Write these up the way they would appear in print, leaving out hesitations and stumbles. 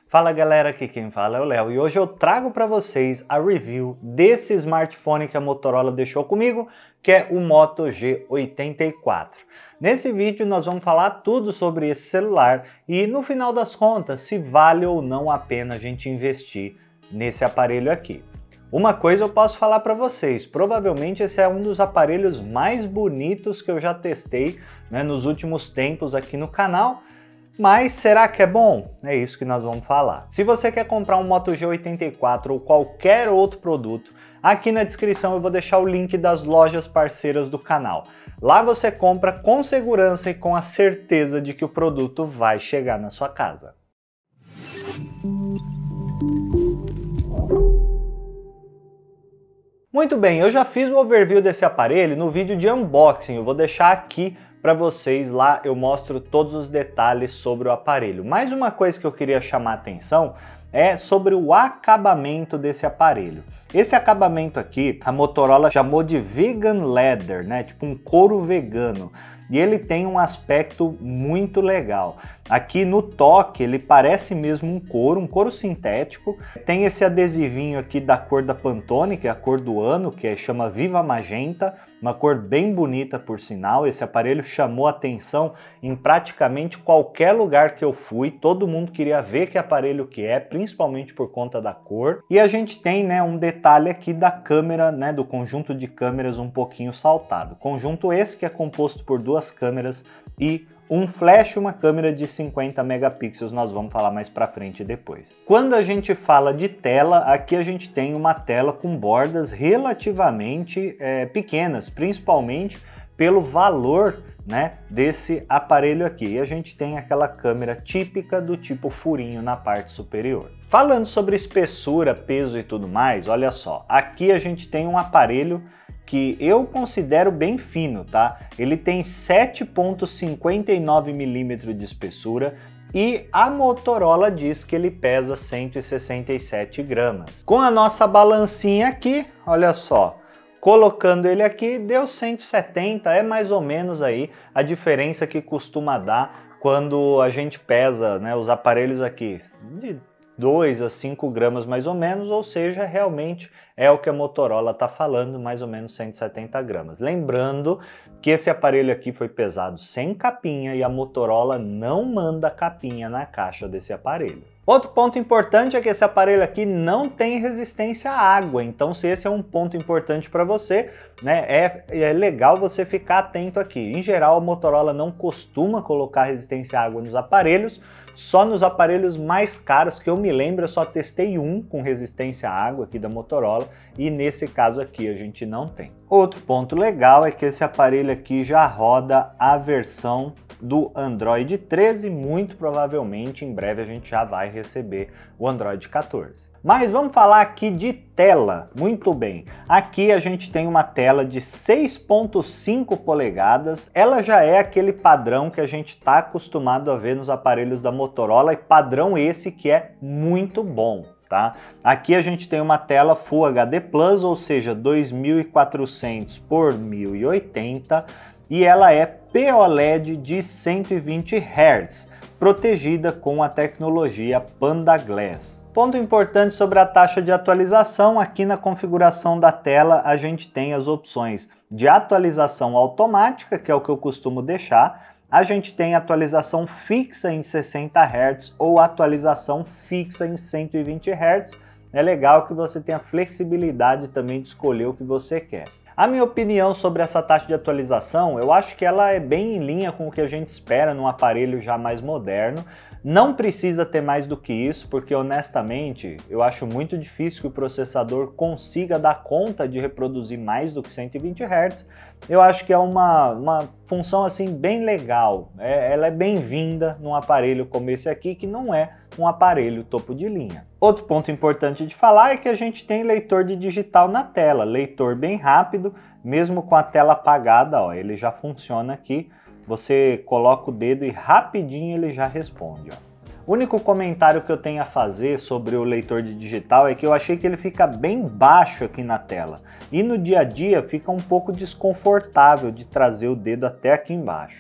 Fala galera, aqui quem fala é o Léo e hoje eu trago para vocês a review desse smartphone que a Motorola deixou comigo, que é o Moto G84. Nesse vídeo nós vamos falar tudo sobre esse celular e no final das contas se vale ou não a pena a gente investir nesse aparelho aqui. Uma coisa eu posso falar para vocês, provavelmente esse é um dos aparelhos mais bonitos que eu já testei, nos últimos tempos aqui no canal. Mas será que é bom? É isso que nós vamos falar. Se você quer comprar um Moto G84 ou qualquer outro produto, aqui na descrição eu vou deixar o link das lojas parceiras do canal. Lá você compra com segurança e com a certeza de que o produto vai chegar na sua casa. Muito bem, eu já fiz o overview desse aparelho no vídeo de unboxing, eu vou deixar aqui para vocês, lá eu mostro todos os detalhes sobre o aparelho. Mais uma coisa que eu queria chamar a atenção é sobre o acabamento desse aparelho. Esse acabamento aqui, a Motorola chamou de vegan leather, tipo um couro vegano. E ele tem um aspecto muito legal. Aqui no toque ele parece mesmo um couro sintético. Tem esse adesivinho aqui da cor da Pantone, que é a cor do ano, que chama Viva Magenta. Uma cor bem bonita por sinal. Esse aparelho chamou atenção em praticamente qualquer lugar que eu fui. Todo mundo queria ver que aparelho que é, principalmente por conta da cor. E a gente tem um detalhe aqui da câmera, do conjunto de câmeras um pouquinho saltado. Conjunto esse que é composto por duas câmeras e um flash, uma câmera de 50 megapixels, nós vamos falar mais pra frente depois. Quando a gente fala de tela, aqui a gente tem uma tela com bordas relativamente pequenas, principalmente pelo valor desse aparelho aqui. E a gente tem aquela câmera típica do tipo furinho na parte superior. Falando sobre espessura, peso e tudo mais, olha só, aqui a gente tem um aparelho que eu considero bem fino, tá? Ele tem 7,59 mm de espessura e a Motorola diz que ele pesa 167 gramas. Com a nossa balancinha aqui, olha só, colocando ele aqui deu 170, é mais ou menos aí a diferença que costuma dar quando a gente pesa os aparelhos aqui de 2 a 5 gramas mais ou menos, ou seja, realmente é o que a Motorola está falando, mais ou menos 170 gramas. Lembrando que esse aparelho aqui foi pesado sem capinha e a Motorola não manda capinha na caixa desse aparelho. Outro ponto importante é que esse aparelho aqui não tem resistência à água, então se esse é um ponto importante para você, é legal você ficar atento aqui. Em geral, a Motorola não costuma colocar resistência à água nos aparelhos, só nos aparelhos mais caros, que eu me lembro, eu só testei um com resistência à água aqui da Motorola, e nesse caso aqui a gente não tem. Outro ponto legal é que esse aparelho aqui já roda a versão do Android 13, muito provavelmente em breve a gente já vai receber o Android 14. Mas vamos falar aqui de tela. Muito bem, aqui a gente tem uma tela de 6,5 polegadas, ela já é aquele padrão que a gente está acostumado a ver nos aparelhos da Motorola, e padrão esse que é muito bom. Tá? Aqui a gente tem uma tela Full HD+, ou seja, 2400 por 1080, e ela é POLED de 120 Hz, protegida com a tecnologia Panda Glass. Ponto importante sobre a taxa de atualização, aqui na configuração da tela a gente tem as opções de atualização automática, que é o que eu costumo deixar, a gente tem atualização fixa em 60 Hz ou atualização fixa em 120 Hz. É legal que você tenha flexibilidade também de escolher o que você quer. A minha opinião sobre essa taxa de atualização, eu acho que ela é bem em linha com o que a gente espera num aparelho já mais moderno. Não precisa ter mais do que isso, porque honestamente eu acho muito difícil que o processador consiga dar conta de reproduzir mais do que 120 Hz. Eu acho que é uma função assim bem legal, ela é bem-vinda num aparelho como esse aqui, que não é um aparelho topo de linha. Outro ponto importante de falar é que a gente tem leitor de digital na tela, leitor bem rápido, mesmo com a tela apagada, ele já funciona aqui. Você coloca o dedo e rapidinho ele já responde. O único comentário que eu tenho a fazer sobre o leitor de digital é que eu achei que ele fica bem baixo aqui na tela. E no dia a dia fica um pouco desconfortável de trazer o dedo até aqui embaixo.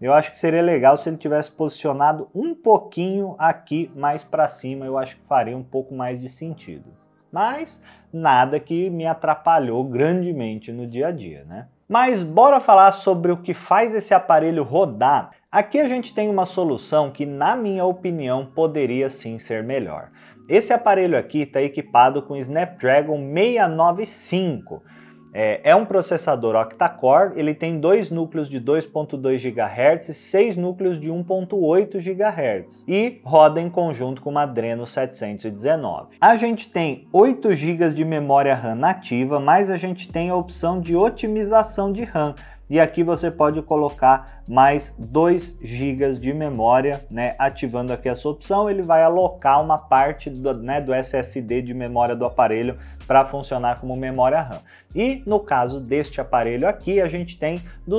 Eu acho que seria legal se ele tivesse posicionado um pouquinho aqui mais para cima, eu acho que faria um pouco mais de sentido. Mas nada que me atrapalhou grandemente no dia a dia, né? Mas bora falar sobre o que faz esse aparelho rodar. Aqui a gente tem uma solução que, na minha opinião, poderia sim ser melhor. Esse aparelho aqui está equipado com Snapdragon 695. É um processador octa-core, ele tem 2 núcleos de 2.2 GHz e 6 núcleos de 1.8 GHz e roda em conjunto com uma Adreno 719. A gente tem 8 GB de memória RAM nativa, mas a gente tem a opção de otimização de RAM. E aqui você pode colocar mais 2 GB de memória, né? Ativando aqui essa opção, ele vai alocar uma parte do SSD de memória do aparelho para funcionar como memória RAM. E no caso deste aparelho aqui, a gente tem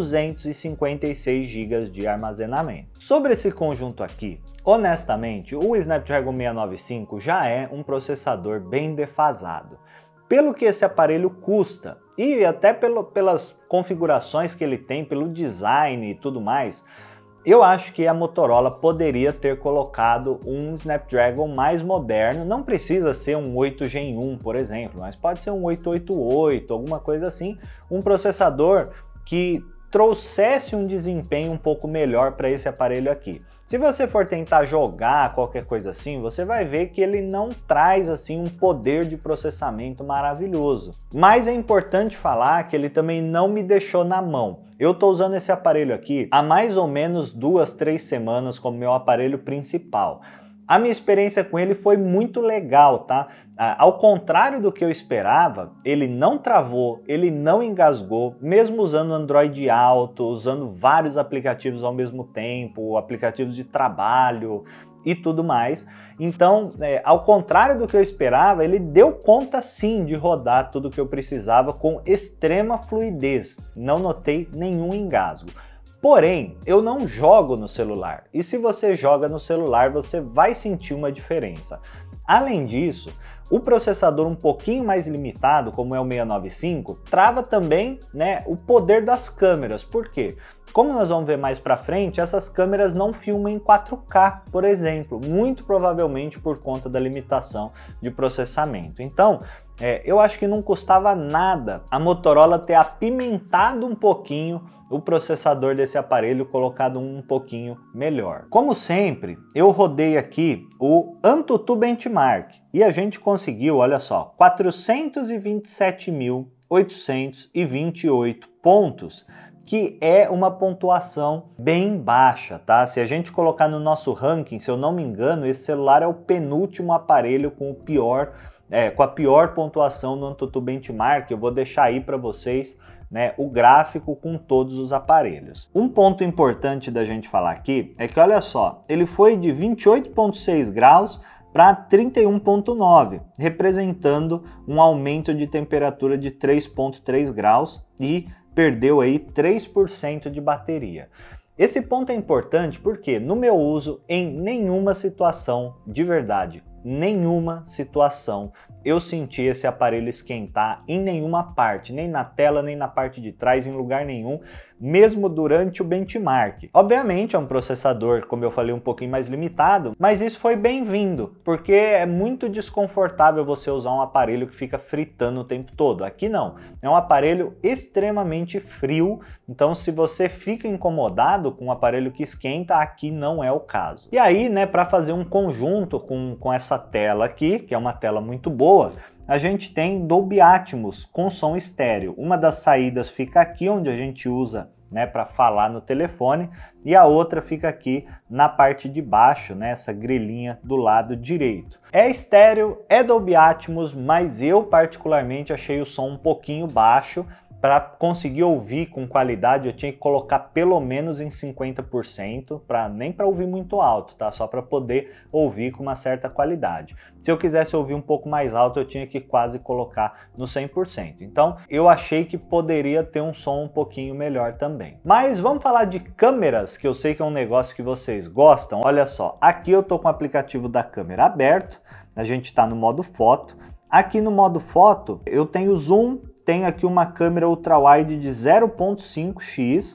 256 GB de armazenamento. Sobre esse conjunto aqui, honestamente, o Snapdragon 695 já é um processador bem defasado. Pelo que esse aparelho custa e até pelas configurações que ele tem, pelo design e tudo mais, eu acho que a Motorola poderia ter colocado um Snapdragon mais moderno. Não precisa ser um 8 Gen 1, por exemplo, mas pode ser um 888, alguma coisa assim, um processador que trouxesse um desempenho um pouco melhor para esse aparelho aqui. Se você for tentar jogar qualquer coisa assim, você vai ver que ele não traz assim um poder de processamento maravilhoso. Mas é importante falar que ele também não me deixou na mão. Eu estou usando esse aparelho aqui há mais ou menos 2, 3 semanas como meu aparelho principal. A minha experiência com ele foi muito legal, tá? Ao contrário do que eu esperava, ele não travou, ele não engasgou, mesmo usando Android Auto, usando vários aplicativos ao mesmo tempo, aplicativos de trabalho e tudo mais. Então, ao contrário do que eu esperava, ele deu conta sim de rodar tudo o que eu precisava com extrema fluidez. Não notei nenhum engasgo. Porém, eu não jogo no celular, e se você joga no celular, você vai sentir uma diferença. Além disso, o processador um pouquinho mais limitado, como é o 695, trava também, né, o poder das câmeras. Por quê? Como nós vamos ver mais para frente, essas câmeras não filmam em 4K, por exemplo, muito provavelmente por conta da limitação de processamento. Então, eu acho que não custava nada a Motorola ter apimentado um pouquinho o processador desse aparelho, colocado um pouquinho melhor. Como sempre, eu rodei aqui o AnTuTu Benchmark e a gente conseguiu, olha só, 427.828 pontos, que é uma pontuação bem baixa, tá? Se a gente colocar no nosso ranking, se eu não me engano, esse celular é o penúltimo aparelho com a pior pontuação no AnTuTu Benchmark. Eu vou deixar aí para vocês, né, o gráfico com todos os aparelhos. Um ponto importante da gente falar aqui é que, olha só, ele foi de 28,6 graus para 31,9, representando um aumento de temperatura de 3,3 graus e perdeu aí 3% de bateria. Esse ponto é importante porque no meu uso, em nenhuma situação, de verdade, nenhuma situação, eu senti esse aparelho esquentar em nenhuma parte, nem na tela, nem na parte de trás, em lugar nenhum, mesmo durante o benchmark. Obviamente é um processador, como eu falei, um pouquinho mais limitado, mas isso foi bem-vindo, porque é muito desconfortável você usar um aparelho que fica fritando o tempo todo. Aqui não, é um aparelho extremamente frio, então se você fica incomodado com um aparelho que esquenta, aqui não é o caso. E aí, né, para fazer um conjunto com essa tela aqui, que é uma tela muito boa, a gente tem Dolby Atmos com som estéreo. Uma das saídas fica aqui, onde a gente usa, né, para falar no telefone, e a outra fica aqui na parte de baixo, né, essa grelhinha do lado direito. É estéreo, é Dolby Atmos, mas eu particularmente achei o som um pouquinho baixo. Para conseguir ouvir com qualidade, eu tinha que colocar pelo menos em 50%, nem para ouvir muito alto, tá? Só para poder ouvir com uma certa qualidade. Se eu quisesse ouvir um pouco mais alto, eu tinha que quase colocar no 100%. Então, eu achei que poderia ter um som um pouquinho melhor também. Mas vamos falar de câmeras, que eu sei que é um negócio que vocês gostam. Olha só, aqui eu tô com o aplicativo da câmera aberto, a gente está no modo foto. Aqui no modo foto, eu tenho zoom, tem aqui uma câmera ultrawide de 0.5x,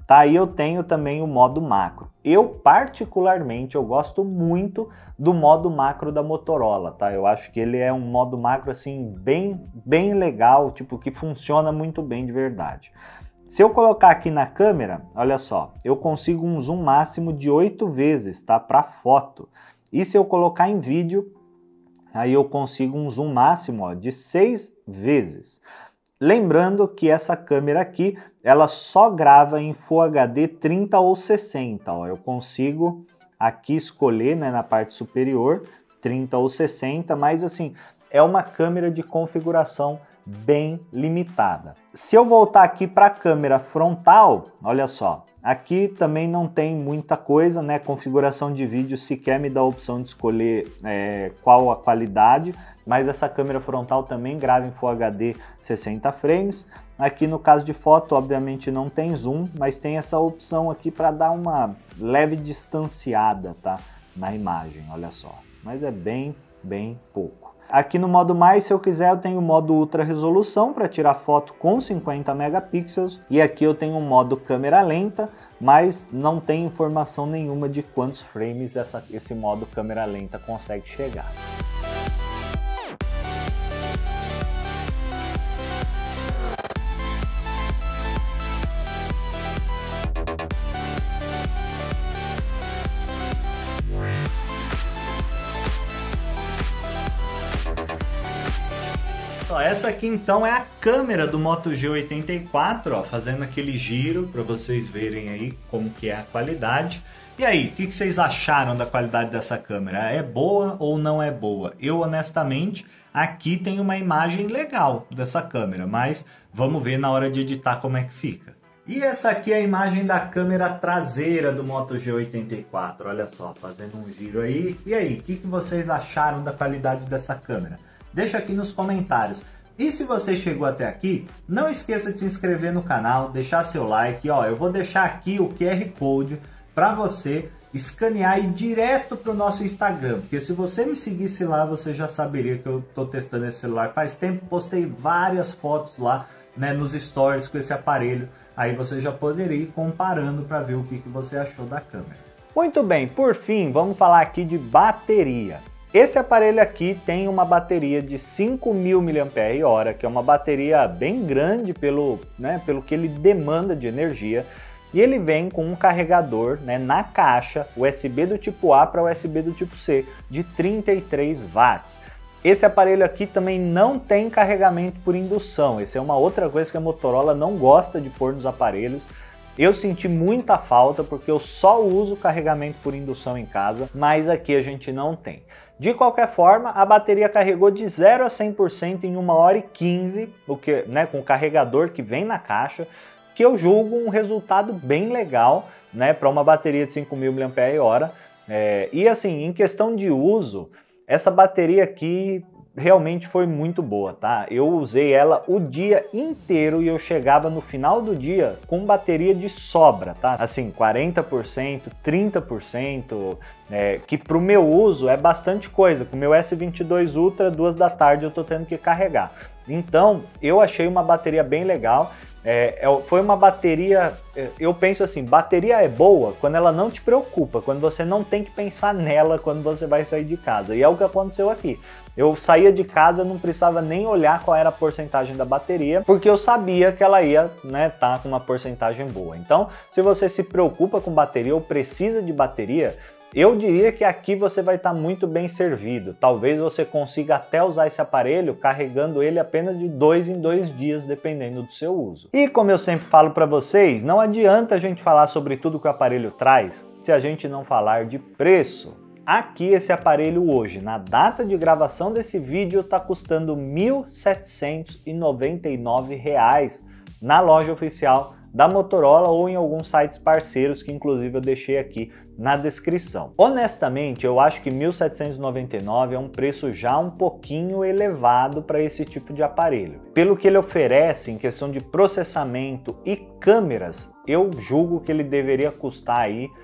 tá? E eu tenho também o modo macro. Eu particularmente, eu gosto muito do modo macro da Motorola, tá? Eu acho que ele é um modo macro assim bem legal, tipo que funciona muito bem de verdade. Se eu colocar aqui na câmera, olha só, eu consigo um zoom máximo de 8 vezes, tá? Para foto. E se eu colocar em vídeo, aí eu consigo um zoom máximo, ó, de 6 vezes. Lembrando que essa câmera aqui, ela só grava em Full HD 30 ou 60, ó. Eu consigo aqui escolher, né, na parte superior, 30 ou 60, mas assim, é uma câmera de configuração bem limitada. Se eu voltar aqui para a câmera frontal, olha só, aqui também não tem muita coisa, né? Configuração de vídeo sequer me dá a opção de escolher qual a qualidade, mas essa câmera frontal também grava em Full HD 60 frames. Aqui no caso de foto, obviamente não tem zoom, mas tem essa opção aqui para dar uma leve distanciada, tá? Na imagem, olha só. Mas é bem pouco. Aqui no modo mais, se eu quiser, eu tenho o modo ultra resolução para tirar foto com 50 megapixels. E aqui eu tenho o modo câmera lenta, mas não tem informação nenhuma de quantos frames esse modo câmera lenta consegue chegar. Essa aqui então é a câmera do Moto G84, ó, fazendo aquele giro para vocês verem aí como que é a qualidade. E aí, o que vocês acharam da qualidade dessa câmera? É boa ou não é boa? Eu honestamente, aqui tem uma imagem legal dessa câmera, mas vamos ver na hora de editar como é que fica. E essa aqui é a imagem da câmera traseira do Moto G84, olha só, fazendo um giro aí. E aí, o que vocês acharam da qualidade dessa câmera? Deixa aqui nos comentários. E se você chegou até aqui, não esqueça de se inscrever no canal, deixar seu like. Ó, eu vou deixar aqui o QR Code para você escanear e ir direto para o nosso Instagram. Porque se você me seguisse lá, você já saberia que eu estou testando esse celular faz tempo. Postei várias fotos lá, né, nos stories com esse aparelho. Aí você já poderia ir comparando para ver o que você achou da câmera. Muito bem, por fim, vamos falar aqui de bateria. Esse aparelho aqui tem uma bateria de 5.000 mAh, que é uma bateria bem grande pelo que ele demanda de energia. E ele vem com um carregador, né, na caixa, USB do tipo A para USB do tipo C, de 33 watts. Esse aparelho aqui também não tem carregamento por indução. Essa é uma outra coisa que a Motorola não gosta de pôr nos aparelhos. Eu senti muita falta porque eu só uso carregamento por indução em casa, mas aqui a gente não tem. De qualquer forma, a bateria carregou de 0 a 100% em 1 hora e 15, o que, né, com o carregador que vem na caixa, que eu julgo um resultado bem legal, né, para uma bateria de 5.000 mAh. E assim, em questão de uso, essa bateria aqui realmente foi muito boa, tá? Eu usei ela o dia inteiro e eu chegava no final do dia com bateria de sobra, tá? Assim, 40%, 30%, que pro meu uso é bastante coisa. Com o meu S22 Ultra, 2 da tarde eu tô tendo que carregar. Então, eu achei uma bateria bem legal. Foi uma bateria, eu penso assim, bateria é boa quando ela não te preocupa, quando você não tem que pensar nela quando você vai sair de casa. E é o que aconteceu aqui. Eu saía de casa, não precisava nem olhar qual era a porcentagem da bateria, porque eu sabia que ela ia, né, tá com uma porcentagem boa. Então, se você se preocupa com bateria ou precisa de bateria, eu diria que aqui você vai estar muito bem servido. Talvez você consiga até usar esse aparelho carregando ele apenas de 2 em 2 dias, dependendo do seu uso. E como eu sempre falo para vocês, não adianta a gente falar sobre tudo que o aparelho traz se a gente não falar de preço. Aqui esse aparelho hoje, na data de gravação desse vídeo, está custando R$ 1.799 na loja oficial da Motorola ou em alguns sites parceiros que inclusive eu deixei aqui na descrição. Honestamente, eu acho que R$ 1.799 é um preço já um pouquinho elevado para esse tipo de aparelho. Pelo que ele oferece em questão de processamento e câmeras, eu julgo que ele deveria custar aí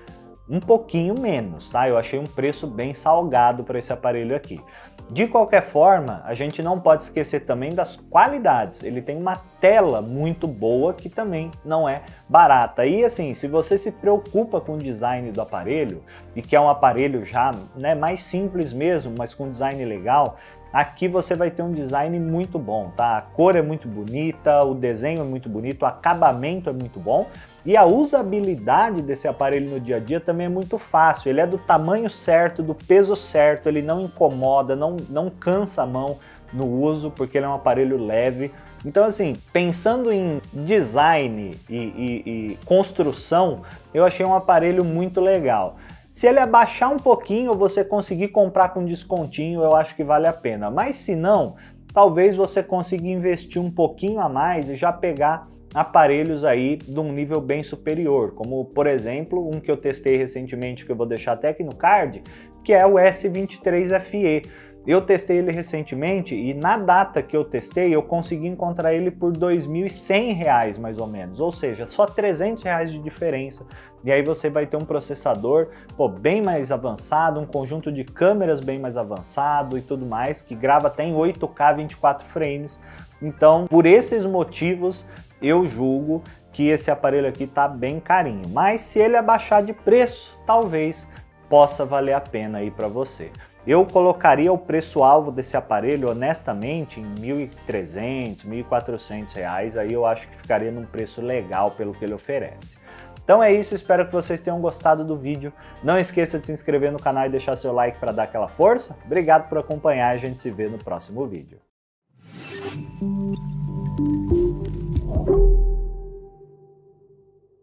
um pouquinho menos, tá? Eu achei um preço bem salgado para esse aparelho aqui. De qualquer forma, a gente não pode esquecer também das qualidades. Ele tem uma tela muito boa que também não é barata. E assim, se você se preocupa com o design do aparelho e quer um aparelho já, né, mais simples mesmo, mas com design legal, aqui você vai ter um design muito bom, tá? A cor é muito bonita, o desenho é muito bonito, o acabamento é muito bom e a usabilidade desse aparelho no dia a dia também é muito fácil. Ele é do tamanho certo, do peso certo, ele não incomoda, não cansa a mão no uso, porque ele é um aparelho leve. Então assim, pensando em design e construção, eu achei um aparelho muito legal. Se ele abaixar um pouquinho, você conseguir comprar com descontinho, eu acho que vale a pena. Mas se não, talvez você consiga investir um pouquinho a mais e já pegar aparelhos aí de um nível bem superior, como por exemplo, um que eu testei recentemente, que eu vou deixar até aqui no card, que é o S23 FE. Eu testei ele recentemente e na data que eu testei eu consegui encontrar ele por R$ 2.100 mais ou menos, ou seja, só R$ 300 de diferença. E aí você vai ter um processador bem mais avançado, um conjunto de câmeras bem mais avançado e tudo mais, que grava até em 8K 24 frames. Então, por esses motivos, eu julgo que esse aparelho aqui tá bem carinho. Mas se ele abaixar de preço, talvez possa valer a pena aí para você. Eu colocaria o preço-alvo desse aparelho, honestamente, em R$ 1.300, R$ 1.400, aí eu acho que ficaria num preço legal pelo que ele oferece. Então é isso, espero que vocês tenham gostado do vídeo. Não esqueça de se inscrever no canal e deixar seu like para dar aquela força. Obrigado por acompanhar, a gente se vê no próximo vídeo.